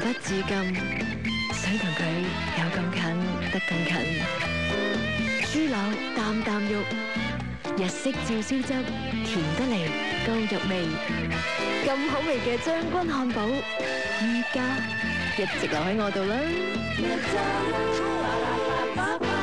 不自禁想同佢有咁近得咁近。豬柳淡淡肉，日式照燒汁，甜得嚟高入味。咁好味嘅將軍漢堡，依家一直留喺我度啦。